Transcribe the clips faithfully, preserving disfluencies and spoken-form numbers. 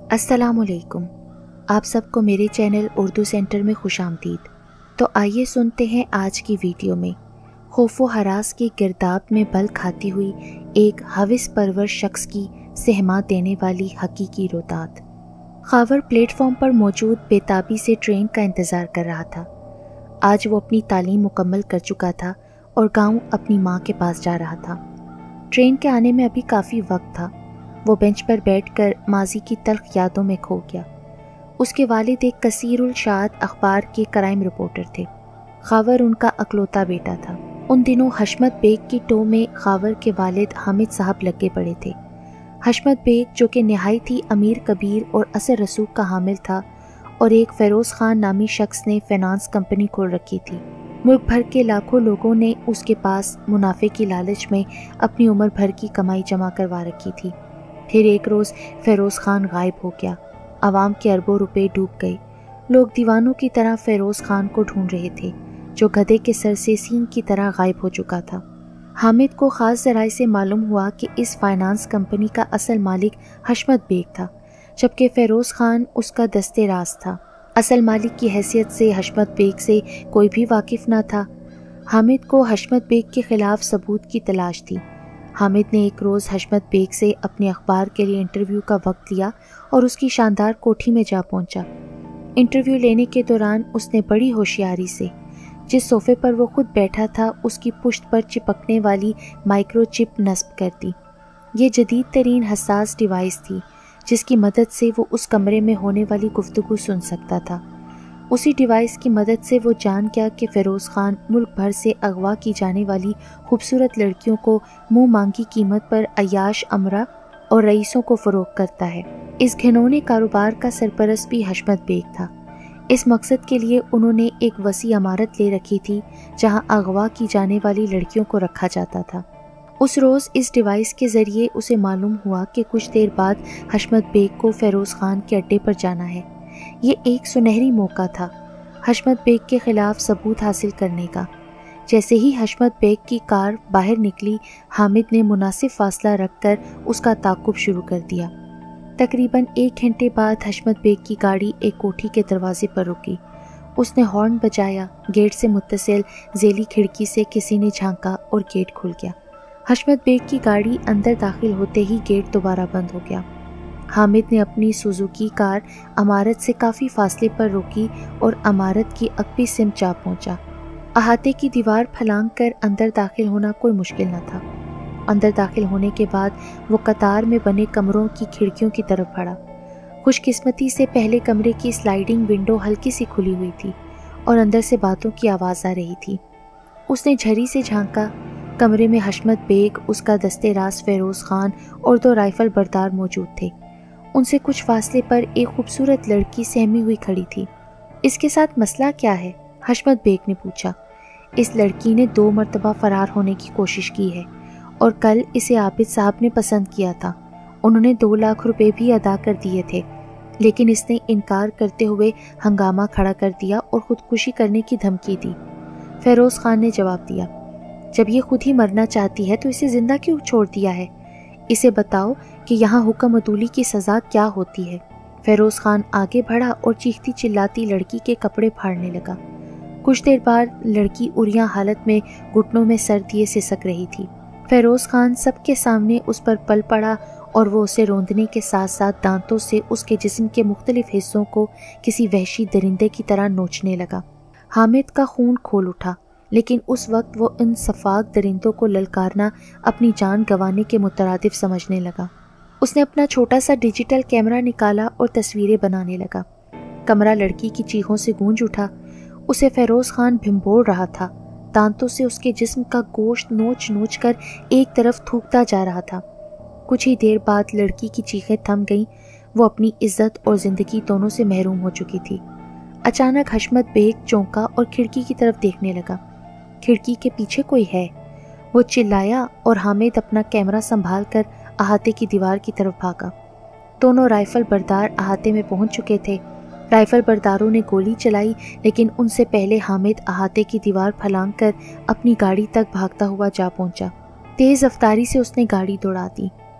السلام علیکم، آپ سب کو میرے چینل اردو سینٹر میں خوش آمدید۔ تو آئیے سنتے ہیں آج کی ویڈیو میں خوف و ہراس کے گرداب میں بل کھاتی ہوئی ایک ہوس پرور شخص کی سہما دینے والی حقیقی روداد۔ خاور پلیٹ فارم پر موجود بے تابی سے ٹرین کا انتظار کر رہا تھا۔ آج وہ اپنی تعلیم مکمل کر چکا تھا اور گاؤں اپنی ماں کے پاس جا رہا تھا۔ ٹرین کے آنے میں ابھی کافی وقت تھا۔ وہ بینچ پر بیٹھ کر ماضی کی تلخ یادوں میں کھو گیا۔ اس کے والد ایک کثیر الشاعت اخبار کے کرائم رپورٹر تھے۔ خاور ان کا اکلوتا بیٹا تھا۔ ان دنوں حشمت بیگ کی ٹو میں خاور کے والد حامد صاحب لگے پڑے تھے۔ حشمت بیگ جو کہ نہایت ہی امیر کبیر اور اثر رسوخ کا حامل تھا اور ایک فیروز خان نامی شخص نے فائنانس کمپنی کھول رکھی تھی۔ ملک بھر کے لاکھوں لوگوں نے اس کے پاس منافع کی لالچ میں اپنی عمر بھر کی کمائی جمع کروا رکھی تھی۔ پھر ایک روز فیروز خان غائب ہو گیا۔ عوام کے اربوں روپے ڈوب گئے۔ لوگ دیوانوں کی طرح فیروز خان کو ڈھونڈ رہے تھے جو گدھے کے سر سے سینگ کی طرح غائب ہو چکا تھا۔ حامد کو خاص ذرائع سے معلوم ہوا کہ اس فائنانس کمپنی کا اصل مالک حشمت بیگ تھا، جبکہ فیروز خان اس کا دستے راز تھا۔ اصل مالک کی حیثیت سے حشمت بیگ سے کوئی بھی واقف نہ تھا۔ حامد کو حشمت بیگ کے خلاف ثبوت کی تلاش تھی۔ حامد نے ایک روز حشمت بیگ سے اپنے اخبار کے لیے انٹرویو کا وقت لیا اور اس کی شاندار کوٹھی میں جا پہنچا۔ انٹرویو لینے کے دوران اس نے بڑی ہوشیاری سے جس صوفے پر وہ خود بیٹھا تھا اس کی پشت پر چپکنے والی مائکرو چپ نصب کر دی۔ یہ جدید ترین حساس ڈیوائس تھی جس کی مدد سے وہ اس کمرے میں ہونے والی گفتگو سن سکتا تھا۔ اسی ڈیوائس کی مدد سے وہ جان گیا کہ فیروز خان ملک بھر سے اغوا کی جانے والی خوبصورت لڑکیوں کو منہ مانگی قیمت پر عیاش امرا اور رئیسوں کو فروخت کرتا ہے۔ اس گھنونے کاروبار کا سرپرست بھی حشمت بیگ تھا۔ اس مقصد کے لیے انہوں نے ایک وسیع عمارت لے رکھی تھی جہاں اغوا کی جانے والی لڑکیوں کو رکھا جاتا تھا۔ اس روز اس ڈیوائس کے ذریعے اسے معلوم ہوا کہ کچھ دیر بعد حشمت بیگ کو فیروز خان کے اڈے پر جانا ہے۔ یہ ایک سنہری موقع تھا حشمت بیگ کے خلاف ثبوت حاصل کرنے کا۔ جیسے ہی حشمت بیگ کی کار باہر نکلی، حامد نے مناسب فاصلہ رکھ کر اس کا تعاقب شروع کر دیا۔ تقریباً ایک گھنٹے بعد حشمت بیگ کی گاڑی ایک کوٹھی کے دروازے پر رکی۔ اس نے ہارن بجایا، گیٹ سے متصل ذیلی کھڑکی سے کسی نے جھانکا اور گیٹ کھل گیا۔ حشمت بیگ کی گاڑی اندر داخل ہوتے ہی گیٹ دوبارہ بند ہو گیا۔ حامد نے اپنی سوزوکی کار عمارت سے کافی فاصلے پر روکی اور عمارت کی عقبی سمت جا پہنچا۔ احاطے کی دیوار پھلانگ کر اندر داخل ہونا کوئی مشکل نہ تھا۔ اندر داخل ہونے کے بعد وہ قطار میں بنے کمروں کی کھڑکیوں کی طرف بڑھا۔ خوش قسمتی سے پہلے کمرے کی سلائیڈنگ ونڈو ہلکی سی کھلی ہوئی تھی اور اندر سے باتوں کی آواز آ رہی تھی۔ اس نے جھری سے جھانکا۔ کمرے میں حشمت بیگ، اس کا دستے راز فیروز خان اور دو رائفل بردار موجود تھے۔ ان سے کچھ فاصلے پر ایک خوبصورت لڑکی سہمی ہوئی کھڑی تھی۔ اس کے ساتھ مسئلہ کیا ہے؟ حشمت بیگ نے پوچھا۔ اس لڑکی نے دو مرتبہ فرار ہونے کی کوشش کی ہے اور کل اسے عابد صاحب نے پسند کیا تھا۔ انہوں نے دو لاکھ روپے بھی ادا کر دیے تھے، لیکن اس نے انکار کرتے ہوئے ہنگامہ کھڑا کر دیا اور خودکشی کرنے کی دھمکی دی۔ فیروز خان نے جواب دیا، جب یہ خود ہی مرنا چاہتی ہے تو اسے زندہ کیوں چھوڑ دیا ہے؟ اسے بتاؤ کہ یہاں حکم عدولی کی سزا کیا ہوتی ہے۔ فیروز خان آگے بڑھا اور چیختی چلاتی لڑکی کے کپڑے پھاڑنے لگا۔ کچھ دیر بعد لڑکی اریاں حالت میں گھٹنوں میں سر دیے سسک رہی تھی۔ فیروز خان سب کے سامنے اس پر پل پڑا اور وہ اسے روندنے کے ساتھ ساتھ دانتوں سے اس کے جسم کے مختلف حصوں کو کسی وحشی درندے کی طرح نوچنے لگا۔ حامد کا خون کھول اٹھا، لیکن اس وقت وہ ان سفاک درندوں کو للکارنا اپنی جان گنوانے کے مترادف سمجھنے لگا۔ اس نے اپنا چھوٹا سا ڈیجیٹل کیمرہ نکالا اور تصویریں بنانے لگا۔ کمرہ لڑکی کی چیخوں سے گونج اٹھا۔ اسے فیروز خان بھنبوڑ رہا تھا، دانتوں سے اس کے جسم کا گوشت نوچ نوچ کر ایک طرف تھوکتا جا رہا تھا۔ کچھ ہی دیر بعد لڑکی کی چیخیں تھم گئیں۔ وہ اپنی عزت اور زندگی دونوں سے محروم ہو چکی تھی۔ اچانک حشمت بیگ چونکا اور کھڑکی کی طرف دیکھنے لگا۔ کھڑکی کے پیچھے کوئی ہے، وہ چلایا اور حامد اپنا کیمرہ سنبھال کر احاطے کی دیوار کی طرف بھاگا۔ دونوں رائفل بردار احاطے میں پہنچ چکے تھے۔ رائفل برداروں نے گولی چلائی، لیکن ان سے پہلے حامد احاطے کی دیوار پھلانگ کر اپنی گاڑی تک بھاگتا ہوا جا پہنچا۔ تیز رفتاری سے اس نے گاڑی دوڑا دی۔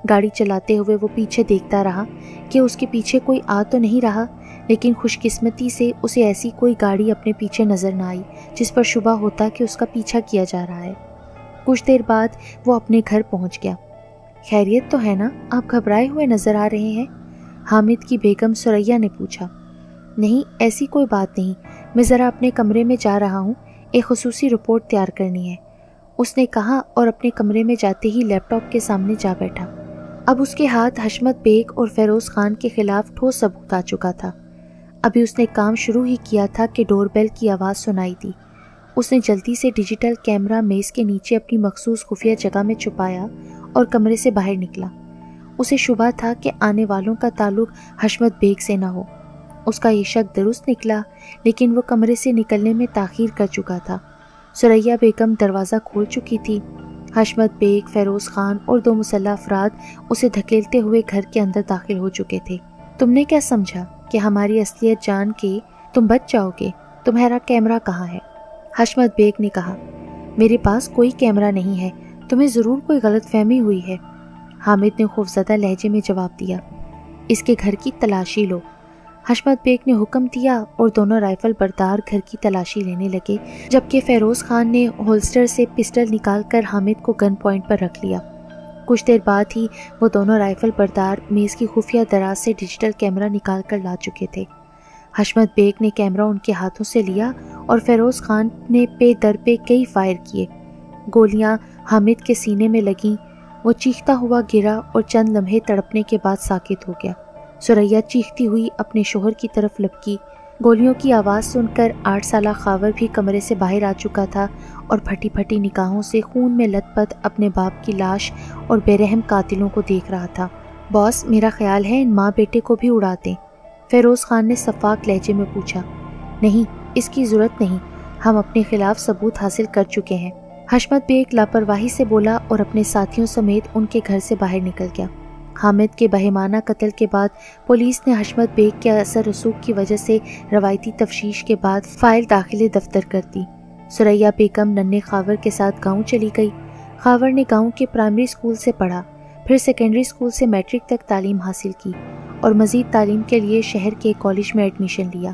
گاڑی چلاتے ہوئے وہ پیچھے دیکھتا رہا کہ اس کے پیچھے کوئی آ تو نہیں رہا، لیکن خوش قسمتی سے اسے ایسی کوئی گاڑی اپنے پیچھے نظر نہ آئی جس پر شبہ ہوتا کہ اس کا پیچھا کیا جا رہا ہے۔ کچھ دیر بعد وہ اپنے گھر پہنچ گیا۔ خیریت تو ہے نا؟ آپ گھبرائے ہوئے نظر آ رہے ہیں، حامد کی بیگم ثریا نے پوچھا۔ نہیں، ایسی کوئی بات نہیں، میں ذرا اپنے کمرے میں جا رہا ہوں، ایک خصوصی رپورٹ تیار کرنی ہے، اس نے کہا اور اپنے کمرے میں جاتے ہی لیپ ٹاپ کے سامنے جا بیٹھا۔ اب اس کے ہاتھ حشمت بیگ اور فیروز خان کے خلاف ٹھوس ثبوت آ چکا تھا۔ ابھی اس نے کام شروع ہی کیا تھا کہ ڈور بیل کی آواز سنائی دی۔ اس نے جلدی سے ڈیجیٹل کیمرہ میز کے نیچے اپنی مخصوص خفیہ جگہ میں چھپایا اور کمرے سے باہر نکلا۔ اسے شبہ تھا کہ آنے والوں کا تعلق حشمت بیگ سے نہ ہو۔ اس کا یہ شک درست نکلا، لیکن وہ کمرے سے نکلنے میں تاخیر کر چکا تھا۔ ثریا بیگم دروازہ کھول چکی تھی۔ حشمت بیگ، فیروز خان اور دو مسلح افراد اسے دھکیلتے ہوئے گھر کے اندر داخل ہو چکے تھے۔ تم نے کیا سمجھا کہ ہماری اصلیت جان کے تم بچ جاؤ گے؟ تمہارا کیمرہ کہاں ہے؟ حشمت بیگ نے کہا۔ میرے پاس کوئی کیمرہ نہیں ہے، تمہیں ضرور کوئی غلط فہمی ہوئی ہے، حامد نے خوفزدہ لہجے میں جواب دیا۔ اس کے گھر کی تلاشی لو، حشمت بیگ نے حکم دیا اور دونوں رائفل بردار گھر کی تلاشی لینے لگے، جبکہ فیروز خان نے ہولسٹر سے پسٹل نکال کر حامد کو گن پوائنٹ پر رکھ لیا۔ کچھ دیر بعد ہی وہ دونوں رائفل بردار میز کی خفیہ دراز سے ڈیجیٹل کیمرہ نکال کر لا چکے تھے۔ حشمت بیگ نے کیمرہ ان کے ہاتھوں سے لیا اور فیروز خان نے پے در پے کئی فائر کیے۔ گولیاں حامد کے سینے میں لگیں، وہ چیختا ہوا گرا اور چند لمحے تڑپنے کے بعد ساکت ہو گیا۔ ثریا چیختی ہوئی اپنے شوہر کی طرف لپکی۔ گولیوں کی آواز سن کر آٹھ سالہ خاور بھی کمرے سے باہر آ چکا تھا اور پھٹی پھٹی نگاہوں سے خون میں لت پت اپنے باپ کی لاش اور بے رحم قاتلوں کو دیکھ رہا تھا۔ باس، میرا خیال ہے ان ماں بیٹے کو بھی اڑا دیں، فیروز خان نے شفاف لہجے میں پوچھا۔ نہیں، اس کی ضرورت نہیں، ہم اپنے خلاف ثبوت حاصل کر چکے ہیں، حشمت بیگ لاپرواہی سے بولا اور اپنے ساتھیوں سمیت ان کے گھر سے باہر نکل گیا۔ حامد کے بہیمانہ قتل کے بعد پولیس نے حشمت بیگ کے اثر رسوخ کی وجہ سے روایتی تفتیش کے بعد فائل داخل دفتر کر دی۔ ثریا بیگم ننھے خاور کے ساتھ گاؤں چلی گئی۔ خاور نے گاؤں کے پرائمری اسکول سے پڑھا، پھر سیکنڈری اسکول سے میٹرک تک تعلیم حاصل کی اور مزید تعلیم کے لیے شہر کے کالج میں ایڈمیشن لیا۔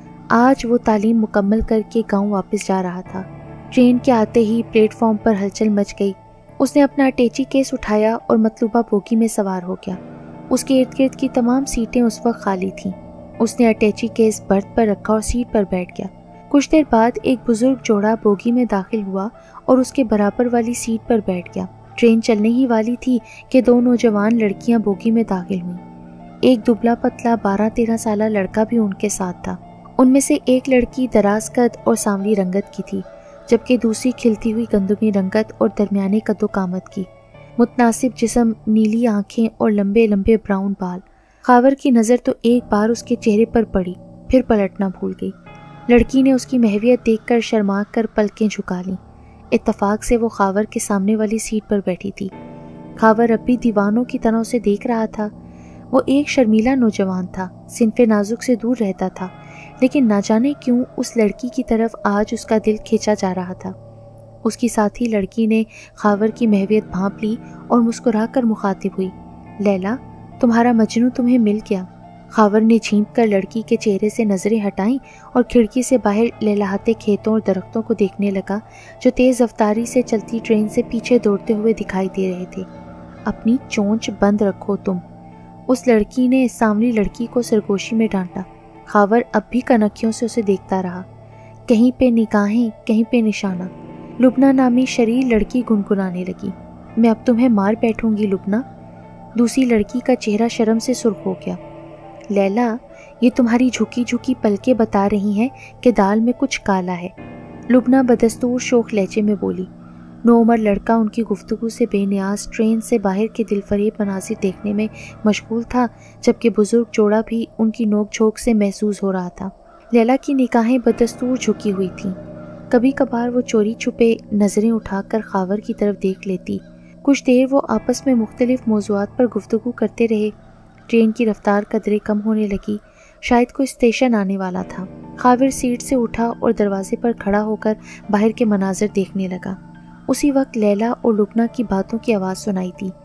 آج وہ تعلیم مکمل کر کے گاؤں واپس جا رہا تھا۔ ٹرین کے آتے ہی پلیٹ فارم پر ہلچل مچ گئی۔ اس نے اپنا اٹیچی کیس اٹھایا اور مطلوبہ بوگی میں سوار ہو گیا۔ اس کے ارد گرد کی تمام سیٹیں اس وقت خالی تھیں۔ اس نے اٹیچی کیس برتھ پر رکھا اور سیٹ پر بیٹھ گیا۔ کچھ دیر بعد ایک بزرگ جوڑا بوگی میں داخل ہوا اور اس کے برابر والی سیٹ پر بیٹھ گیا۔ ٹرین چلنے ہی والی تھی کہ دو نوجوان لڑکیاں بوگی میں داخل ہوئیں۔ ایک دبلا پتلا بارہ تیرہ سالہ لڑکا بھی ان کے ساتھ تھا۔ ان میں سے ایک لڑکی دراز قد اور سانولی رنگت کی تھی، جبکہ دوسری کھلتی ہوئی گندمی رنگت اور درمیانے قد و قامت کی، متناسب جسم، نیلی آنکھیں اور لمبے لمبے براؤن بال۔ خاور کی نظر تو ایک بار اس کے چہرے پر پڑی، پھر پلٹنا بھول گئی۔ لڑکی نے اس کی مہویت دیکھ کر شرما کر پلکیں جھکا لیں۔ اتفاق سے وہ خاور کے سامنے والی سیٹ پر بیٹھی تھی۔ خاور اب بھی دیوانوں کی طرح اسے دیکھ رہا تھا۔ وہ ایک شرمیلا نوجوان تھا، صنف نازک سے دور رہتا تھا، لیکن نہ جانے کیوں اس لڑکی کی طرف آج اس کا دل کھینچا جا رہا تھا۔ اس کی ساتھی لڑکی نے خاور کی مہویت بھانپ لی اور مسکرا کر مخاطب ہوئی، لیلا، تمہارا مجنوں تمہیں مل گیا۔ خاور نے جھینپ کر لڑکی کے چہرے سے نظریں ہٹائیں اور کھڑکی سے باہر لہلہاتے کھیتوں اور درختوں کو دیکھنے لگا جو تیز رفتاری سے چلتی ٹرین سے پیچھے دوڑتے ہوئے دکھائی دے رہے تھے۔ اپنی چونچ بند رکھو تم، اس لڑکی نے ساملی لڑکی کو سرگوشی میں ڈانٹا۔ خاور اب بھی کنکھیوں سے اسے دیکھتا رہا، کہیں پہ نگاہیں، کہیں پہ نشانہ۔ لبنہ نامی شریر لڑکی گنگنانے لگی، میں اب تمہیں مار بیٹھوں گی لبنہ۔ دوسری لڑکی کا چہرہ شرم سے سرخ ہو گیا۔ لیلا، یہ تمہاری جھکی جھکی پلکیں بتا رہی ہیں کہ دال میں کچھ کالا ہے، لبنہ بدستور شوخ لہجے میں بولی۔ نوعمر لڑکا ان کی گفتگو سے بے نیاز ٹرین سے باہر کے دل فریب مناظر دیکھنے میں مشغول تھا، جبکہ بزرگ جوڑا بھی ان کی نوک جھوک سے محسوس ہو رہا تھا۔ لیلا کی نگاہیں بدستور جھکی ہوئی تھیں۔ کبھی کبھار وہ چوری چھپے نظریں اٹھا کر خاور کی طرف دیکھ لیتی۔ کچھ دیر وہ آپس میں مختلف موضوعات پر گفتگو کرتے رہے۔ ٹرین کی رفتار قدرے کم ہونے لگی، شاید کوئی اسٹیشن آنے والا تھا۔ خاور سیٹ سے اٹھا اور دروازے پر کھڑا ہو کر باہر کے مناظر دیکھنے لگا۔ اسی وقت لیلا اور لبنہ کی باتوں کی آواز سنائی دی۔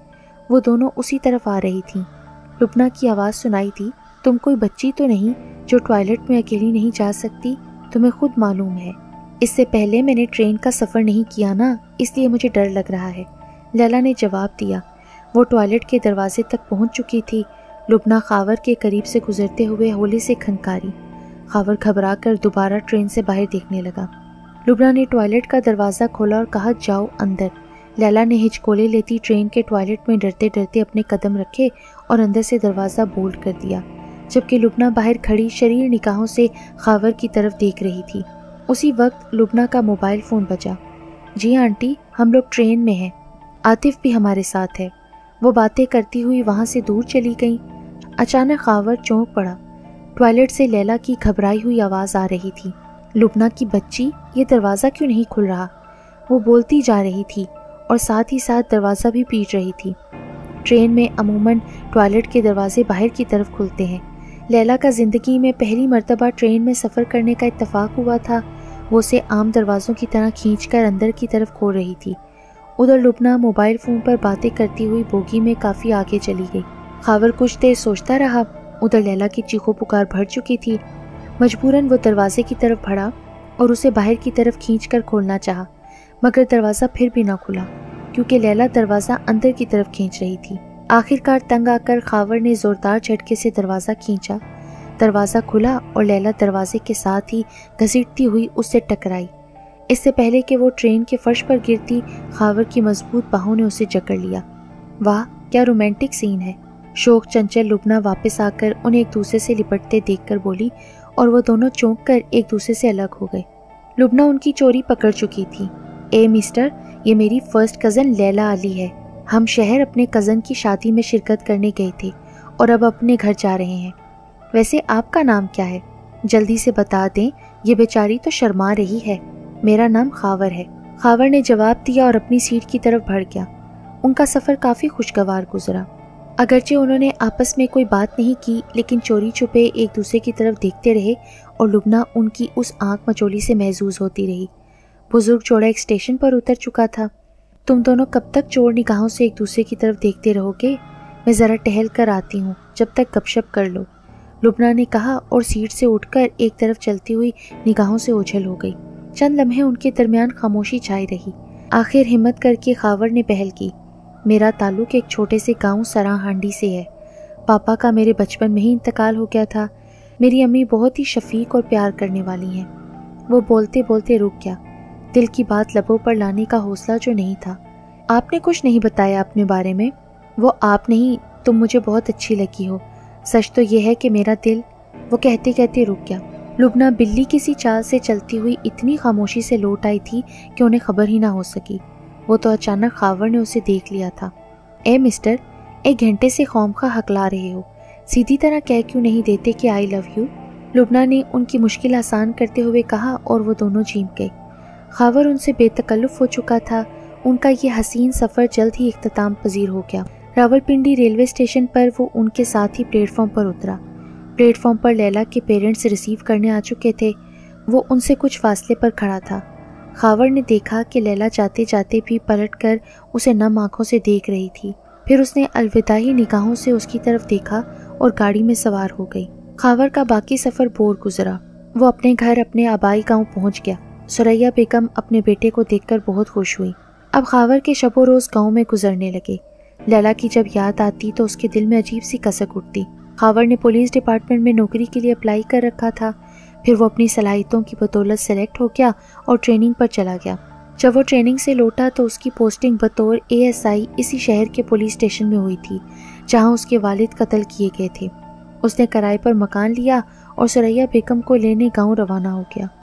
وہ دونوں اسی طرف آ رہی تھیں۔ لبنہ کی آواز سنائی دی، تم کوئی بچی تو نہیں جو ٹوائلٹ میں اکیلی نہیں جا سکتی؟ تمہیں خود معلوم ہے اس سے پہلے میں نے ٹرین کا سفر نہیں کیا نا، اس لیے مجھے ڈر لگ رہا ہے، لیلا نے جواب دیا۔ وہ ٹوائلٹ کے دروازے تک پہنچ چکی تھی۔ لبنہ خاور کے قریب سے گزرتے ہوئے ہولے سے کھنکاری۔ خاور گھبرا کر دوبارہ ٹرین سے باہر دیکھنے لگا۔ لبنہ نے ٹوائلٹ کا دروازہ کھولا اور کہا، جاؤ اندر۔ لیلا نے ہچکولے لیتی ٹرین کے ٹوائلٹ میں ڈرتے ڈرتے اپنے قدم رکھے اور اندر سے دروازہ بولڈ کر دیا، جبکہ لبنہ باہر کھڑی شریر نگاہوں سے خاور کی طرف دیکھ رہی تھی۔ اسی وقت لبنہ کا موبائل فون بجا۔ جی آنٹی، ہم لوگ ٹرین میں ہیں، عاطف بھی ہمارے ساتھ ہے۔ وہ باتیں کرتی ہوئی وہاں سے دور چلی گئیں۔ اچانک خاور چونک پڑا۔ ٹوائلٹ سے لیلا کی گھبرائی ہوئی آواز آ رہی تھی، لبنہ کی بچی، یہ دروازہ کیوں نہیں کھل رہا؟ وہ بولتی جا رہی تھی اور ساتھ ہی ساتھ دروازہ بھی پیٹ رہی تھی۔ ٹرین میں عموماً ٹوائلٹ کے دروازے باہر کی طرف کھلتے ہیں۔ لیلا کا زندگی میں پہلی مرتبہ ٹرین میں سفر کرنے کا اتفاق ہوا تھا۔ وہ اسے عام دروازوں کی طرح کھینچ کر اندر کی طرف کھول رہی تھی۔ ادھر لبنہ موبائل فون پر باتیں کرتی ہوئی بوگی میں کافی آگے چلی گئی۔ خاور کچھ دیر سوچتا رہا۔ ادھر لیلا کی چیخو پکار بڑھ چکی تھی۔ مجبوراً وہ دروازے کی طرف بڑھا اور اسے باہر کی طرف کھینچ کر کھولنا چاہا، مگر دروازہ پھر بھی نہ کھلا کیونکہ لیلا دروازہ اندر کی طرف کھینچ رہی تھی۔ آخر کار تنگ آ کر خاور نے زوردار جھٹکے سے دروازہ کھینچا۔ دروازہ کھلا اور لیلا دروازے کے ساتھ ہی گھسیٹتی ہوئی اس سے ٹکرائی۔ اس سے پہلے کہ وہ ٹرین کے فرش پر گرتی، خاور کی مضبوط باہوں نے اسے جکڑ لیا۔ واہ، کیا رومانٹک سین ہے، شوق چنچل لبنہ واپس آ کر انہیں ایک دوسرے سے لپٹتے دیکھ کر بولی، اور وہ دونوں چونک کر ایک دوسرے سے الگ ہو گئے۔ لبنہ ان کی چوری پکڑ چکی تھی۔ اے مسٹر، یہ میری فرسٹ کزن لیلا علی ہے۔ ہم شہر اپنے کزن کی شادی میں شرکت کرنے گئے تھے اور اب اپنے گھر جا رہے ہیں۔ ویسے آپ کا نام کیا ہے؟ جلدی سے بتا دیں، یہ بیچاری تو شرما رہی ہے۔ میرا نام خاور ہے، خاور نے جواب دیا اور اپنی سیٹ کی طرف بڑھ گیا۔ ان کا سفر کافی خوشگوار گزرا۔ اگرچہ انہوں نے آپس میں کوئی بات نہیں کی، لیکن چوری چھپے ایک دوسرے کی طرف دیکھتے رہے اور لبنہ ان کی اس آنکھ مچولی سے محظوظ ہوتی رہی۔ بزرگ جوڑا ایک اسٹیشن پر اتر چکا تھا۔ تم دونوں کب تک چور نگاہوں سے ایک دوسرے کی طرف دیکھتے رہو گے؟ میں ذرا ٹہل کر آتی ہوں، جب تک گپ شپ کر لو، لبنہ نے کہا اور سیٹ سے اٹھ کر ایک طرف چلتی ہوئی نگاہوں سے اوجھل ہو گئی۔ چند لمحے ان کے درمیان خاموشی چھائی رہی۔ آخر ہمت کر کے خاور نے پہل کی، میرا تعلق ایک چھوٹے سے گاؤں سراں ہانڈی سے ہے۔ پاپا کا میرے بچپن میں ہی انتقال ہو گیا تھا۔ میری امی بہت ہی شفیق اور پیار کرنے والی ہیں۔ وہ بولتے بولتے رک گیا، دل کی بات لبوں پر لانے کا حوصلہ جو نہیں تھا۔ آپ نے کچھ نہیں بتایا اپنے بارے میں؟ وہ آپ نہیں، تم مجھے بہت اچھی لگی ہو۔ سچ تو یہ ہے کہ میرا دل، وہ کہتے کہتے رک گیا۔ لبنہ بلی کسی چال سے چلتی ہوئی اتنی خاموشی سے لوٹ آئی تھی کہ انہیں خبر ہی نہ ہو سکی۔ وہ تو اچانک خاور نے اسے دیکھ لیا تھا۔ اے مسٹر، ایک گھنٹے سے خواہ ہکلا رہے ہو، سیدھی طرح کہہ کیوں نہیں دیتے کہ آئی لو یو؟ لبنہ نے ان کی مشکل آسان کرتے ہوئے کہا اور وہ دونوں جھیم گئے۔ خاور ان سے بے تکلف ہو چکا تھا۔ ان کا یہ حسین سفر جلد ہی اختتام پذیر ہو گیا۔ راولپنڈی ریلوے اسٹیشن پر وہ ان کے ساتھ ہی پلیٹ فارم پر اترا۔ پلیٹ فارم پر لیلا کے پیرنٹس ریسیو کرنے آ چکے تھے۔ وہ ان سے کچھ فاصلے پر کھڑا تھا۔ خاور نے دیکھا کہ لیلا جاتے جاتے بھی پلٹ کر اسے نم آنکھوں سے دیکھ رہی تھی۔ پھر اس نے الوداعی نگاہوں سے اس کی طرف دیکھا اور گاڑی میں سوار ہو گئی۔ خاور کا باقی سفر بور گزرا۔ وہ اپنے گھر اپنے آبائی گاؤں پہنچ گیا۔ سریا بیگم اپنے بیٹے کو دیکھ کر بہت خوش ہوئی۔ اب خاور کے شب و روز گاؤں میں گزرنے لگے۔ لیلا کی جب یاد آتی تو اس کے دل میں عجیب سی کسک اٹھتی۔ خاور نے پولیس ڈپارٹمنٹ میں نوکری کے لیے اپلائی کر رکھا تھا۔ پھر وہ اپنی صلاحیتوں کی بدولت سلیکٹ ہو گیا اور ٹریننگ پر چلا گیا۔ جب وہ ٹریننگ سے لوٹا تو اس کی پوسٹنگ بطور اے ایس آئی اسی شہر کے پولیس اسٹیشن میں ہوئی تھی جہاں اس کے والد قتل کیے گئے تھے۔ اس نے کرائے پر مکان لیا اور سریا بیگم کو لینے گاؤں روانہ ہو گیا۔